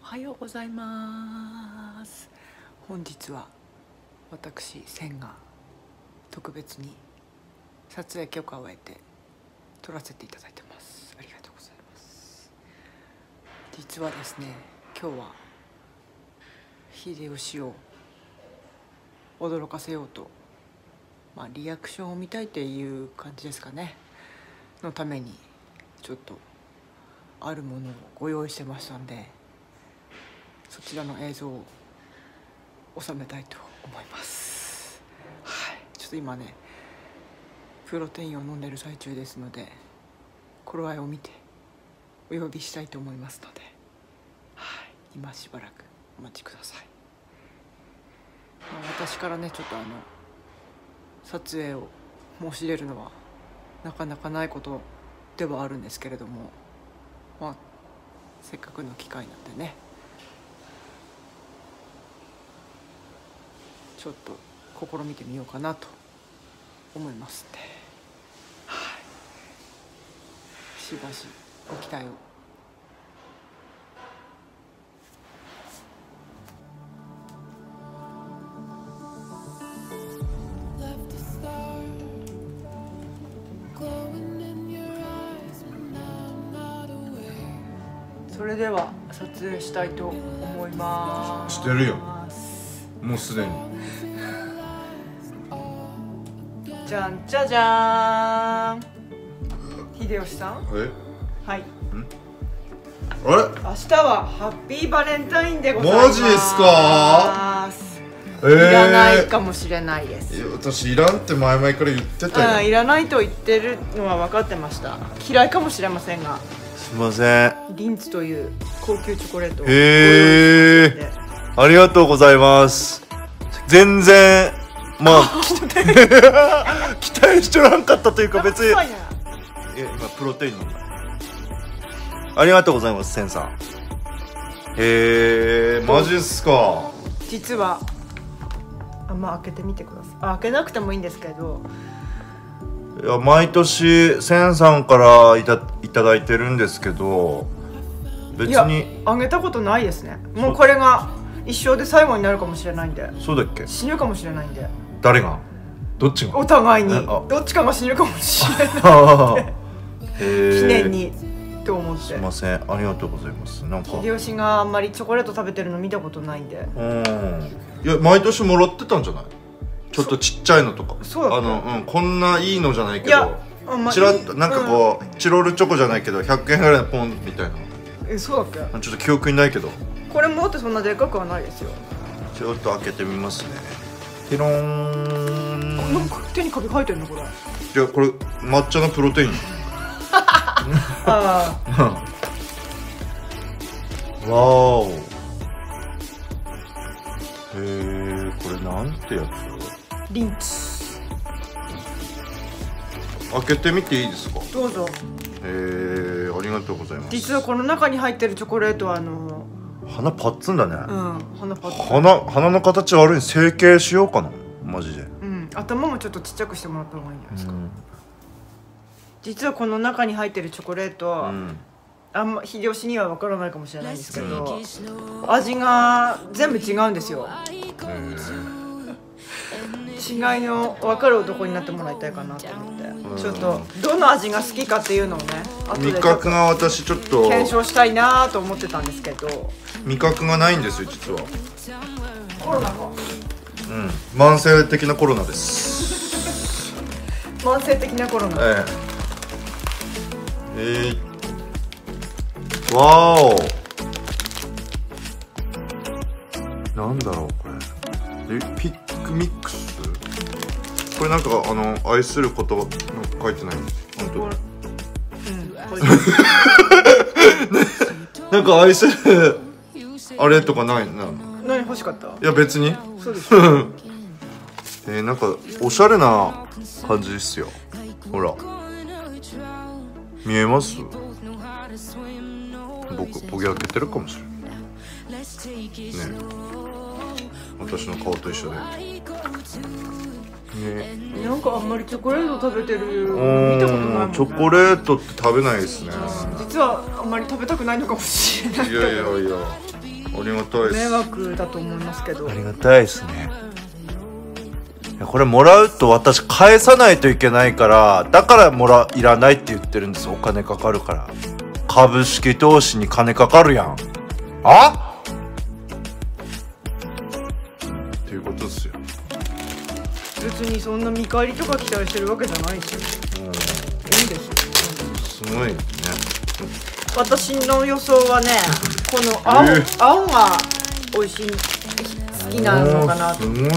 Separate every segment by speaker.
Speaker 1: はようございます。本日は私千が特別に撮影許可を得て撮らせていただいてます。ありがとうございます。実はですね、今日は秀吉を驚かせようと、リアクションを見たいっていう感じですかねのためにちょっとあるものをご用意してましたんで、そちらの映像を収めたいと思います。はい、ちょっと今ねプロテインを飲んでる最中ですので、頃合いを見てお呼びしたいと思いますので、はい、今しばらくお待ちください。私からねちょっと撮影を申し出るのはなかなかないことではあるんですけれども、せっかくの機会なんでね、ちょっと試みてみようかなと思いますんで、はい、しばしご期待を。それでは撮影したいと思います。
Speaker 2: してるよ、もうすでに。
Speaker 1: じゃんじゃじゃーん。秀吉さん。はい。
Speaker 2: あれ？
Speaker 1: 明日はハッピーバレンタインでございます。
Speaker 2: マジですか？
Speaker 1: いらないかもしれないです。
Speaker 2: 私いらんって前々から言ってたよ。
Speaker 1: いらないと言ってるのは分かってました。嫌いかもしれませんが。
Speaker 2: すいません。
Speaker 1: リンツという高級チョコレートを
Speaker 2: へえ。ありがとうございます。全然期待してらんかったというか、別に今プロテイン飲んだ。ありがとうございます、センさん。へえ、マジっすか。
Speaker 1: 実は開けてみてください。開けなくてもいいんですけど、
Speaker 2: いや、毎年センさんからいただいてるんですけど、別に
Speaker 1: あげたことないですね。もうこれが一生で最後になるかもしれないんで。
Speaker 2: そうだっけ？
Speaker 1: 死ぬかもしれないんで。
Speaker 2: 誰が？どっちが？
Speaker 1: お互いにどっちかが死ぬかもしれないんで記念にと思って。
Speaker 2: すいません、ありがとうございます。なんか
Speaker 1: 秀吉があんまりチョコレート食べてるの見たことないんで。
Speaker 2: いや、毎年もらってたんじゃない？ちょっとちっちゃいのとか。
Speaker 1: そうだっ
Speaker 2: こんないいのじゃないけど、チラッとなんかこうチロルチョコじゃないけど100円ぐらいのポンみたいな。
Speaker 1: そうだっけ？
Speaker 2: ちょっと記憶にないけど。
Speaker 1: これもってそんなでかくはないですよ。
Speaker 2: ちょっと開けてみますね。テローン。
Speaker 1: なんか手にカビ生えてるのこれ。
Speaker 2: いや、これ抹茶のプロテイン。わーお。これなんてやつ？
Speaker 1: リンツ。
Speaker 2: 開けてみていいですか？
Speaker 1: どうぞ。
Speaker 2: ありがとうございます。
Speaker 1: 実はこの中に入ってるチョコレートは
Speaker 2: 鼻パッツンだね。
Speaker 1: 鼻パッツン。
Speaker 2: 鼻の形悪いに整形しようかな、マジで。
Speaker 1: 頭もちょっとちっちゃくしてもらった方がいいんじゃないですか。実はこの中に入ってるチョコレート、秀吉には分からないかもしれないんですけど、味が全部違うんですよ。違いの分かる男になってもらいたいかなと思って、ちょっとどの味が好きかっていうのをね、
Speaker 2: 味覚が私ちょっと
Speaker 1: 検証したいなと思ってたんですけど、
Speaker 2: 味覚がないんですよ、実は。
Speaker 1: コロナか。
Speaker 2: 慢性的なコロナです。
Speaker 1: 慢性的なコロナ。
Speaker 2: わーお。なんだろうこれ。ピックミックス。これなんか愛する言葉書いてない。本当だ。なんか愛するあれとかないな。
Speaker 1: 何欲しかった？
Speaker 2: いや別に。
Speaker 1: そうです。
Speaker 2: なんかおしゃれな感じですよ。ほら。見えます？僕開けてるかもしれない。ね。私の顔と一緒で。
Speaker 1: なんかあんまりチョコレート食べてる見たことないもんね。
Speaker 2: チョコレートって食べないですね。
Speaker 1: 実はあんまり食べたくないのかもしれない。
Speaker 2: いやいやいや、 ありがたいです。
Speaker 1: 迷惑だと思いますけど。
Speaker 2: ありがたいですね。いやこれもらうと私返さないといけないから、だからいらないって言ってるんです。お金かかるから。株式投資に金かかるやん。あっていうことですよ。
Speaker 1: 別にそんな見返りとか期待してるわけじゃないし、いいんですよ。
Speaker 2: すごいね。
Speaker 1: 私の予想はね、この青が美味しい、好きなのかなと。
Speaker 2: すごいね。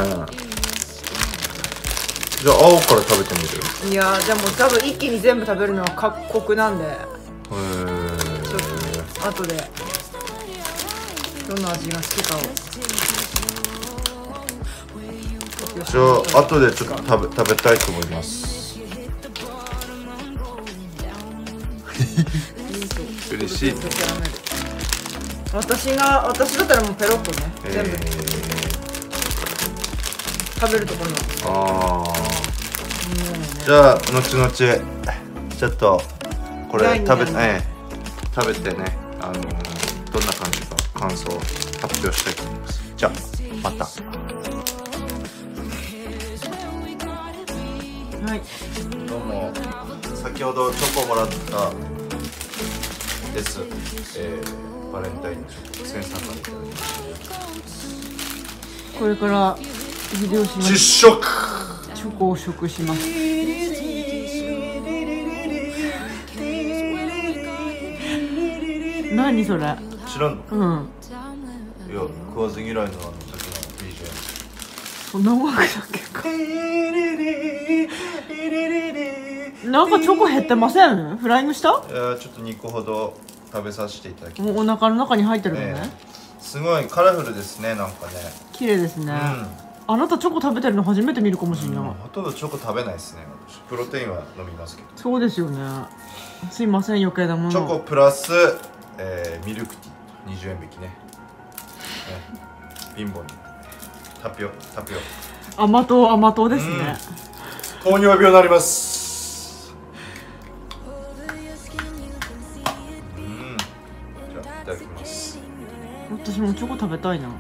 Speaker 2: じゃあ青から食べてみる。
Speaker 1: いやーでも多分一気に全部食べるのは過酷なんで、ちょっと後でどの味が好きかを。
Speaker 2: じゃあ後でちょっと食べたいと思います。嬉しい。
Speaker 1: 私だったらもうペロッとね、全部食べるところの。
Speaker 2: じゃあ後々ちょっとこれ食べてね、どんな感じか感想を発表したいと思います。じゃあまた。
Speaker 1: はい、
Speaker 2: どうも。先ほどチョコもらったです。バレンタインのチョコセンさんからいただきました。
Speaker 1: これから秀吉の
Speaker 2: 実食
Speaker 1: チョコを食します。何それ？
Speaker 2: 知らんの？
Speaker 1: うん。
Speaker 2: いや食わず嫌いの時の BGM。
Speaker 1: そんな音楽だっけか。なんかチョコ減ってません？フライングした？
Speaker 2: ちょっと2個ほど食べさせていただきます。
Speaker 1: もうお腹の中に入ってるのね。
Speaker 2: すごいカラフルですね、なんかね。
Speaker 1: 綺麗ですね。あなたチョコ食べてるの初めて見るかもしれない。
Speaker 2: ほとんどチョコ食べないですね。私プロテインは飲みますけど。
Speaker 1: そうですよね。すいません余計なもの。
Speaker 2: チョコプラス、ミルクティー20円引きね。貧乏にタピオ。
Speaker 1: 甘党ですね。
Speaker 2: 糖尿病になります。じゃあいただきます。
Speaker 1: 私もチョコ食べたいな。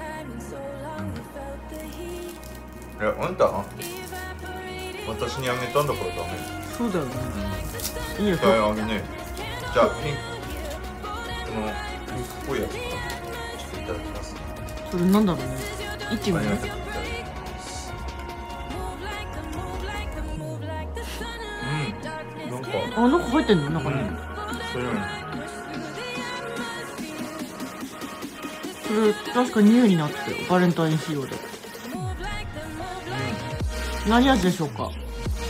Speaker 2: いや、あんた私にあげたんだからダメ。
Speaker 1: そうだよね。いいよ。
Speaker 2: あげね。じゃあピンクっぽいやつかな。ちょっといただきます。
Speaker 1: それなんだろうね。いちごね。なんか入ってんの中に。それ確かニューになってたよ、バレンタイン仕様で。何味でしょうか？
Speaker 2: わ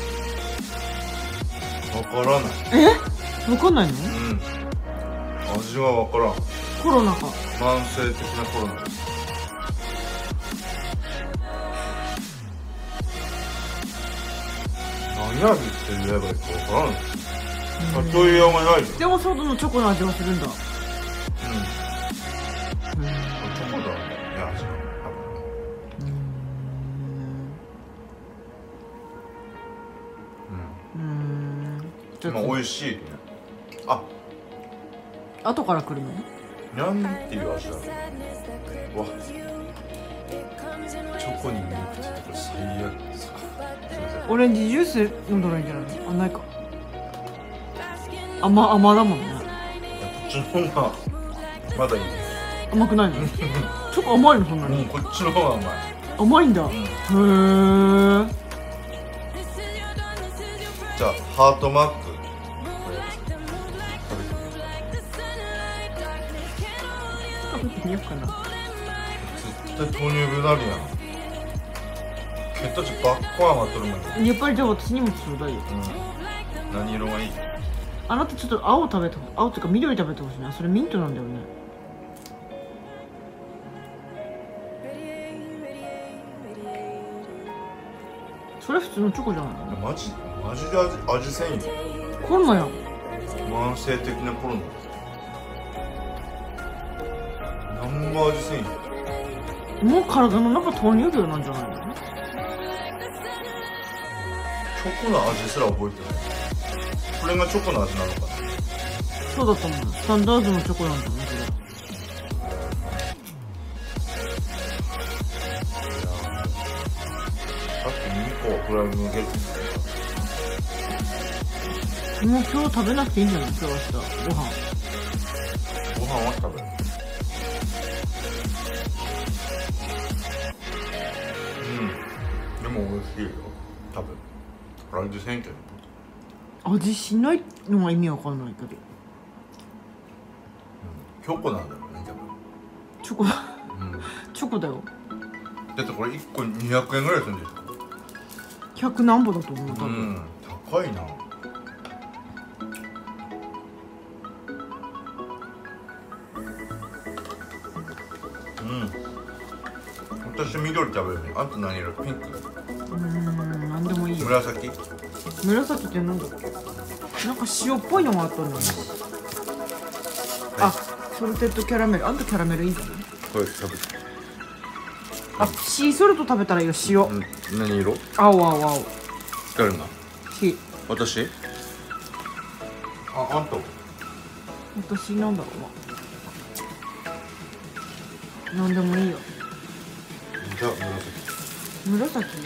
Speaker 2: からない。
Speaker 1: わかんないの？
Speaker 2: 味はわからん。
Speaker 1: コロナか。
Speaker 2: 慢性的なコロナです。何味って言えばいいかわからん。例えようがないじゃん。
Speaker 1: でも外のチョコの味がするんだ。
Speaker 2: チョコだね、味が。まあ美味しいね。
Speaker 1: 後から来るの？
Speaker 2: なんていう味だろう。わ、チョコにミルクティーってこれ最悪ですか。
Speaker 1: オレンジジュース飲んだらいいんじゃないの？ないか。甘だもんね。
Speaker 2: こっちの方がまだいいね。
Speaker 1: 甘くないの？チョコ甘いのそんなに？
Speaker 2: こっちの方が甘い。
Speaker 1: 甘いんだ。へえ。
Speaker 2: じゃあハートマーク
Speaker 1: 食べてみようかな。
Speaker 2: 絶対糖尿病になるやん。血糖値ばっか上がっとるもんね。
Speaker 1: やっぱりじゃあ私にもちょうだいよ。
Speaker 2: 何色がいい？
Speaker 1: あなたちょっと青っていうか緑食べてほしいな。それミントなんだよね。それ普通のチョコじゃないの？
Speaker 2: マジで味せんよ。
Speaker 1: コロナやん。
Speaker 2: 慢性的なコロナ。何も味せんよ。
Speaker 1: もう体の中糖尿病なんじゃないの？
Speaker 2: チョコの味すら覚えてない。これがチョコの味なのかな。
Speaker 1: そうだと思う。スタンダードのチョコなんだね、それ。
Speaker 2: っき2個フライングゲットした。
Speaker 1: もう今日食べなくていいんじゃない？今日明日ご飯
Speaker 2: は食べる。でも美味しいよ。多分味せんけど。
Speaker 1: 味しないのが意味わかんないけど。
Speaker 2: チョコなんだろうね、多分。
Speaker 1: チョコだ。チョコだよ。
Speaker 2: だってこれ1個200円ぐらいするんでしょ。
Speaker 1: 100何ぼだと思う、多分。
Speaker 2: 高いな。私緑食べるね。あんた何色？ピンク？
Speaker 1: なんでもいいよ。
Speaker 2: 紫？
Speaker 1: 紫ってなんだっけ？なんか塩っぽいのがあったのよ。あ、ソルテッドキャラメル。あんたキャラメルいいんじゃない？
Speaker 2: これ食べて。
Speaker 1: あ、シーソルト食べたらいいよ、塩。
Speaker 2: 何色？
Speaker 1: 青。
Speaker 2: 誰が？私？あんた。
Speaker 1: 私なんだろうな。なんでもいいよ。
Speaker 2: じゃあ
Speaker 1: 紫？紫じゃない。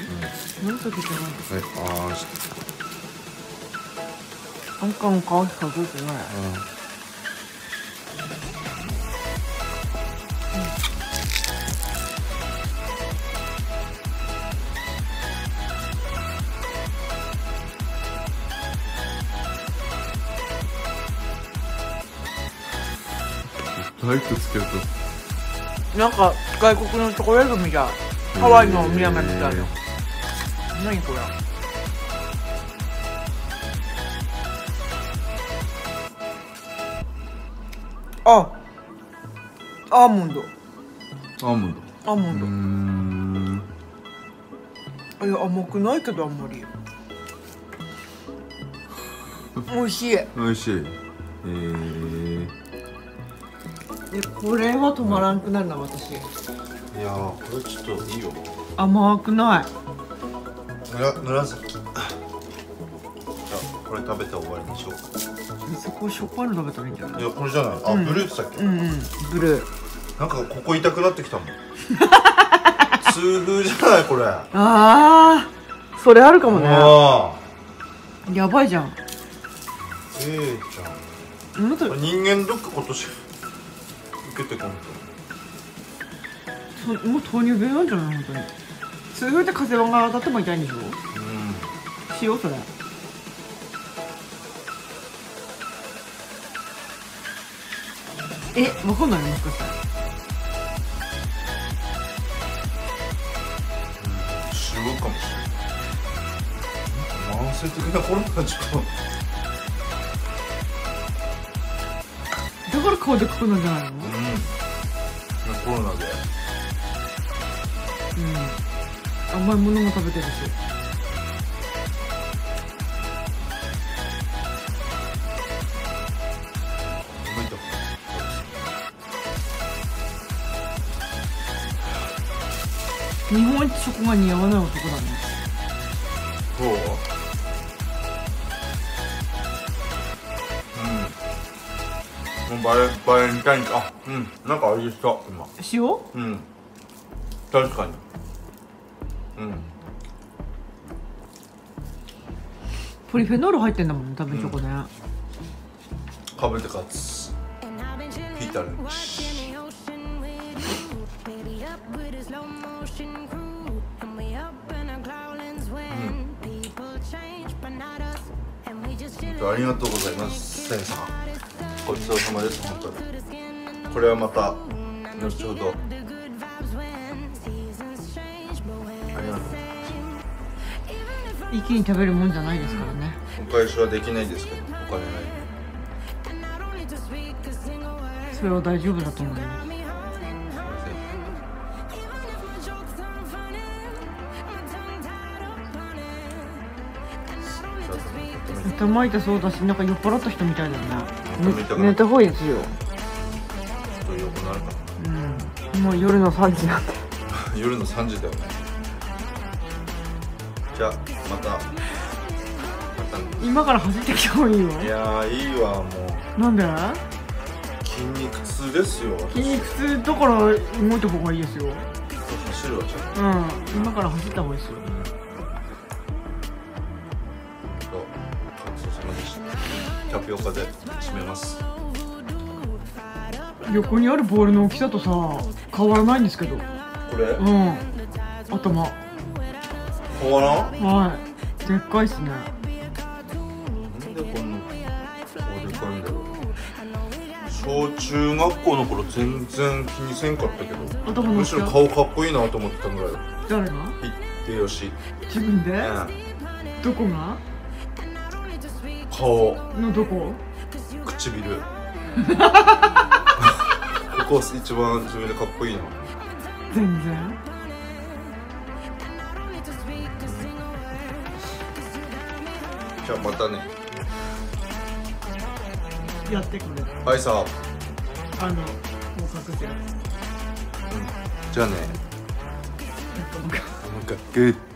Speaker 1: あんかの顔しか出てない。
Speaker 2: ライトつけると
Speaker 1: なんか外国のチョコレートみたい。ハワイのお土産みたいな。何これ？あ、アーモンド。いや、甘くないけどあんまり。美味しい。これは止まらんくなるな、私。
Speaker 2: いやー、これちょっといいよ。
Speaker 1: 甘くない。
Speaker 2: 紫。じゃあこれ食べて終わりにしようか。
Speaker 1: そこしょっぱいの食べたらいいんじゃない？
Speaker 2: いや、これじゃない。あ、ブルーってさっき。
Speaker 1: ブルー。
Speaker 2: なんかここ痛くなってきたもん。痛風じゃないこれ。
Speaker 1: それあるかもね。やばいじゃん。
Speaker 2: じゃん。人間ドック今年受けてこん
Speaker 1: と。もう糖尿病なんじゃない？本当に。痛風って風邪が当たっても痛いんでしょ？しようそれ。わかんないのもしかしたら。
Speaker 2: しようかもしれない。慢性的なコロナちょっと。
Speaker 1: だから顔でかくなんじゃないの？
Speaker 2: コロナで。
Speaker 1: 甘いものも食べてるし。日本一チョコが似合わない男だね。
Speaker 2: そう？もうバレンタインか。なんか味した今。
Speaker 1: 塩？
Speaker 2: 確かに。
Speaker 1: ポリフェノール入ってんだもんね、多分チョコね。
Speaker 2: かぶって勝つ。ピータールンチ。ありがとうございます、センさん。ごちそうさまです、本当に。これはまた後ほど。ありがとう。
Speaker 1: 一気に食べるもんじゃないですからね。
Speaker 2: お返しはできないですけど、お金ない。
Speaker 1: それは大丈夫だと思います。頭痛そうだし、なんか酔っ払った人みたいだよね。寝た方がいいですよ。
Speaker 2: ちょっと横なるか
Speaker 1: な。もう夜の3時なんで。
Speaker 2: 夜の3時だよね。じゃあまた
Speaker 1: 今から走ってきた方がいいよ。
Speaker 2: いやー、いいわ、も
Speaker 1: う。なんで？
Speaker 2: 筋肉痛ですよ。
Speaker 1: 筋肉痛だから動いた方がいいですよ。
Speaker 2: 走るわ、じゃ
Speaker 1: あ。今から走った方がいいですよ。
Speaker 2: タピオカで締めます。
Speaker 1: 横にあるボールの大きさとさ変わらないんですけど。
Speaker 2: これ
Speaker 1: 頭
Speaker 2: 変わらん。
Speaker 1: はい、でっかいっすね。
Speaker 2: なんでこんなでかいんだろう。小中学校の頃全然気にせんかったけど、むしろ顔かっこいいなと思ってたぐらい。
Speaker 1: 誰が？
Speaker 2: 秀吉。
Speaker 1: 自分で？どこが？
Speaker 2: 顔
Speaker 1: のどこ？
Speaker 2: 唇ここ一番自分でかっこいいな。
Speaker 1: 全然。
Speaker 2: じゃあまたね。
Speaker 1: やってくれ。
Speaker 2: はいさ。
Speaker 1: もう隠せる。
Speaker 2: じゃあね。
Speaker 1: もう一回。
Speaker 2: もう一回。グッ